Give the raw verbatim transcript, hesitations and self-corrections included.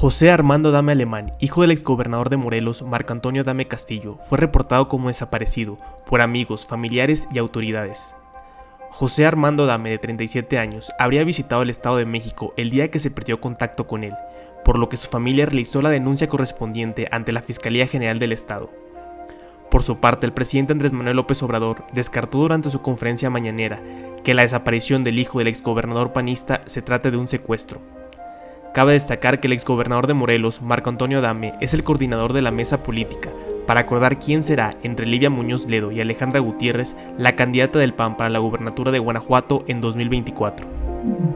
José Armando Adame Alemán, hijo del exgobernador de Morelos, Marco Antonio Adame Castillo, fue reportado como desaparecido por amigos, familiares y autoridades. José Armando Adame, de treinta y siete años, habría visitado el Estado de México el día que se perdió contacto con él, por lo que su familia realizó la denuncia correspondiente ante la Fiscalía General del Estado. Por su parte, el presidente Andrés Manuel López Obrador descartó durante su conferencia mañanera que la desaparición del hijo del exgobernador panista se trate de un secuestro. Cabe destacar que el exgobernador de Morelos, Marco Antonio Adame, es el coordinador de la mesa política para acordar quién será, entre Livia Muñoz Ledo y Alejandra Gutiérrez, la candidata del P A N para la gubernatura de Guanajuato en dos mil veinticuatro.